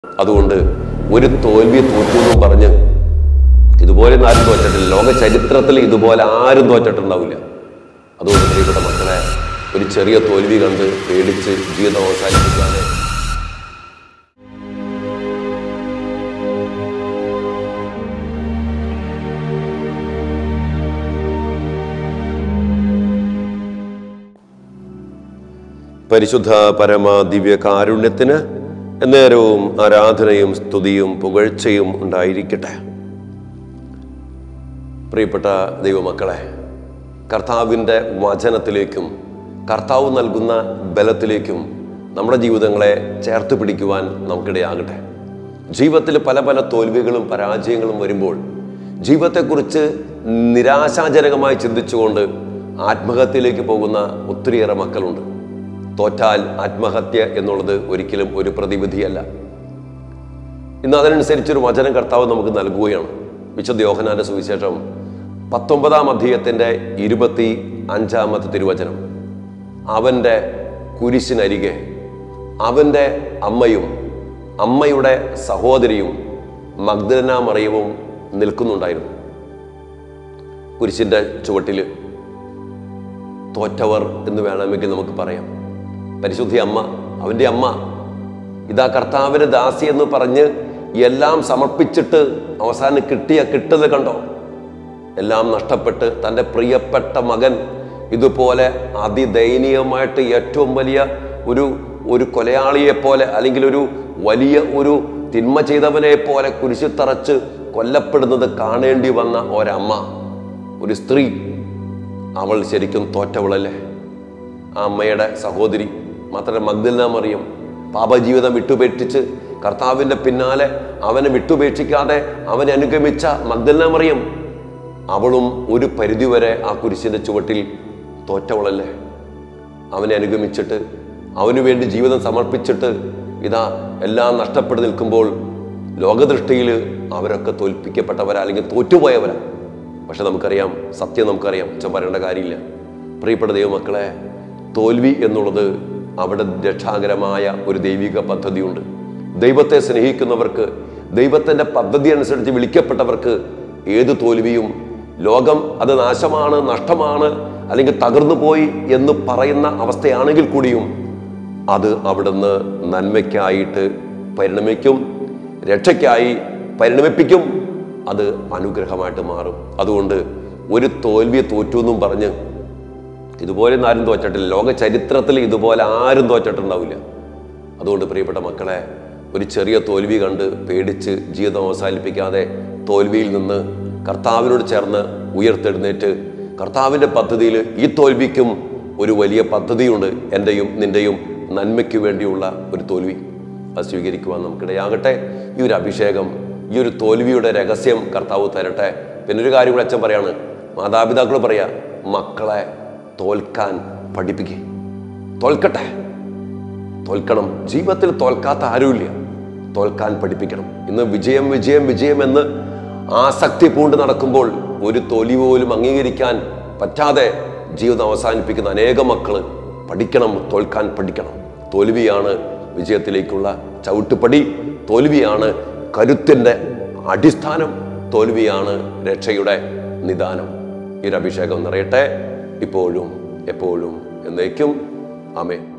അതുകൊണ്ട് ഒരു തോൽവി തോറ്റു പറഞ്ഞ് ഇതുപോലെ ആരും തോറ്റിട്ടില്ല. ലോക ചരിത്രത്തിൽ ഇതുപോലെ ആരും തോറ്റിട്ടുണ്ടാവില്ല. അതുകൊണ്ട് പ്രിയപ്പെട്ട മക്കളെ, ഒരു ചെറിയ തോൽവി കണ്ട് പേടിച്ച് ജീവിതം അവസാനിപ്പിക്കാതെ പരിശുദ്ധ പരമ ദിവ്യ കാരുണ്യത്തിന് എന്നേരവും ആരാധനയും സ്തുതിയും പുകഴ്ചയും ഉണ്ടായിരിക്കട്ടെ. പ്രിയപ്പെട്ട ദൈവമക്കളെ, കർത്താവിൻ്റെ വചനത്തിലേക്കും കർത്താവ് നൽകുന്ന ബലത്തിലേക്കും നമ്മുടെ ജീവിതങ്ങളെ ചേർത്ത് പിടിക്കുവാൻ നമുക്കിടയാകട്ടെ. ജീവിതത്തിൽ പല പല തോൽവികളും പരാജയങ്ങളും വരുമ്പോൾ ജീവിതത്തെക്കുറിച്ച് നിരാശാജനകമായി ചിന്തിച്ചുകൊണ്ട് ആത്മഹത്യയിലേക്ക് പോകുന്ന ഒത്തിരിയേറെ മക്കളുണ്ട്. തോറ്റാൽ ആത്മഹത്യ എന്നുള്ളത് ഒരിക്കലും ഒരു പ്രതിവിധിയല്ല. ഇന്ന് അതിനനുസരിച്ചൊരു വചനം കർത്താവ് നമുക്ക് നൽകുകയാണ്. വിശുദ്ധ യോഹന്നാന്റെ സുവിശേഷം 19-ാം അധ്യായത്തിൻ്റെ 25-ാമത്തെ തിരുവചനം. അവൻ്റെ കുരിശിനരികെ അവൻ്റെ അമ്മയും അമ്മയുടെ സഹോദരിയും മഗ്ദലന മറിയവും നിൽക്കുന്നുണ്ടായിരുന്നു. കുരിശിൻ്റെ ചുവട്ടിൽ തോറ്റവർ എന്ന് വേണമെങ്കിൽ നമുക്ക് പറയാം. പരിശുദ്ധി അമ്മ, അവൻ്റെ അമ്മ, ഇതാ കർത്താവിൻ്റെ ദാസി എന്ന് പറഞ്ഞ് എല്ലാം സമർപ്പിച്ചിട്ട് അവസാനം കിട്ടത് കണ്ടോ? എല്ലാം നഷ്ടപ്പെട്ട് തൻ്റെ പ്രിയപ്പെട്ട മകൻ ഇതുപോലെ അതിദയനീയമായിട്ട് ഏറ്റവും വലിയ ഒരു കൊലയാളിയെ പോലെ, അല്ലെങ്കിൽ ഒരു വലിയ ഒരു തിന്മ ചെയ്തവനെ പോലെ കുരിശിൽ തറച്ച് കൊല്ലപ്പെടുന്നത് കാണേണ്ടി വന്ന ഒരമ്മ, ഒരു സ്ത്രീ. അവൾ ശരിക്കും തോറ്റവളല്ലേ? ആ അമ്മയുടെ സഹോദരി മാത്രമല്ല, മഗ്ദലന മറിയം പാപജീവിതം വിട്ടുപേക്ഷിച്ച് കർത്താവിൻ്റെ പിന്നാലെ അവനെ വിട്ടുപേക്ഷിക്കാതെ അവനെ അനുഗമിച്ച മഗ്ദലന മറിയം, അവളും ഒരു പരിധിവരെ ആ കുരിശിൻ്റെ ചുവട്ടിൽ തോറ്റവളല്ലേ? അവനെ അനുഗമിച്ചിട്ട് അവനു വേണ്ടി ജീവിതം സമർപ്പിച്ചിട്ട് ഇതാ എല്ലാം നഷ്ടപ്പെട്ട് നിൽക്കുമ്പോൾ ലോകദൃഷ്ടിയിൽ അവരൊക്കെ തോൽപ്പിക്കപ്പെട്ടവരാ, അല്ലെങ്കിൽ തോറ്റുപോയവരാ. പക്ഷെ നമുക്കറിയാം, സത്യം നമുക്കറിയാം, പറയേണ്ട കാര്യമില്ല. പ്രിയപ്പെട്ട ദൈവമക്കളെ, തോൽവി എന്നുള്ളത് അവിടെ രക്ഷാകരമായ ഒരു ദൈവിക പദ്ധതിയുണ്ട്. ദൈവത്തെ സ്നേഹിക്കുന്നവർക്ക്, ദൈവത്തിൻ്റെ പദ്ധതി അനുസരിച്ച് വിളിക്കപ്പെട്ടവർക്ക് ഏത് തോൽവിയും ലോകം അത് നാശമാണ്, നഷ്ടമാണ്, അല്ലെങ്കിൽ തകർന്നു പോയി എന്ന് പറയുന്ന അവസ്ഥയാണെങ്കിൽ കൂടിയും അത് അവിടുന്ന് നന്മയ്ക്കായിട്ട് പരിണമിക്കും, രക്ഷയ്ക്കായി പരിണമിപ്പിക്കും. അത് അനുഗ്രഹമായിട്ട് മാറും. അതുകൊണ്ട് ഒരു തോൽവിയെ തോറ്റു എന്നും പറഞ്ഞ് ഇതുപോലെ ആരും തോറ്റിട്ടില്ല. ലോക ചരിത്രത്തിൽ ഇതുപോലെ ആരും തോറ്റിട്ടുണ്ടാവില്ല. അതുകൊണ്ട് പ്രിയപ്പെട്ട മക്കളെ, ഒരു ചെറിയ തോൽവി കണ്ട് പേടിച്ച് ജീവിതം അവസാനിപ്പിക്കാതെ തോൽവിയിൽ നിന്ന് കർത്താവിനോട് ചേർന്ന് ഉയർത്തെഴുന്നേറ്റ് കർത്താവിൻ്റെ പദ്ധതിയിൽ ഈ തോൽവിക്കും ഒരു വലിയ പദ്ധതിയുണ്ട്. എൻ്റെയും നിൻ്റെയും നന്മയ്ക്ക് വേണ്ടിയുള്ള ഒരു തോൽവി. അത് സ്വീകരിക്കുവാൻ നമുക്കിടയാകട്ടെ. ഈ ഒരു അഭിഷേകം, ഈ ഒരു തോൽവിയുടെ രഹസ്യം കർത്താവ് തരട്ടെ. പിന്നെ ഒരു കാര്യം കൂടെ അച്ഛൻ പറയാണ്, മാതാപിതാക്കൾ പറയാ, മക്കളെ തോൽക്കാൻ പഠിപ്പിക്കുക. തോൽക്കട്ടെ, തോൽക്കണം. ജീവിതത്തിൽ തോൽക്കാത്ത ആരുമില്ല. തോൽക്കാൻ പഠിപ്പിക്കണം. ഇന്ന് വിജയം വിജയം വിജയം എന്ന് ആസക്തി പൂണ്ട് നടക്കുമ്പോൾ ഒരു തോൽവി പോലും അംഗീകരിക്കാൻ പറ്റാതെ ജീവിതം അവസാനിപ്പിക്കുന്ന അനേകം മക്കൾ പഠിക്കണം, തോൽക്കാൻ പഠിക്കണം. തോൽവിയാണ് വിജയത്തിലേക്കുള്ള ചവിട്ടുപടി. തോൽവിയാണ് കരുത്തിൻ്റെ അടിസ്ഥാനം. തോൽവിയാണ് രക്ഷയുടെ നിദാനം. ഈ ഒരു അഭിഷേകം നിറയട്ടെ, ഇപ്പോഴും എപ്പോഴും എന്നേക്കും. ആമേൻ.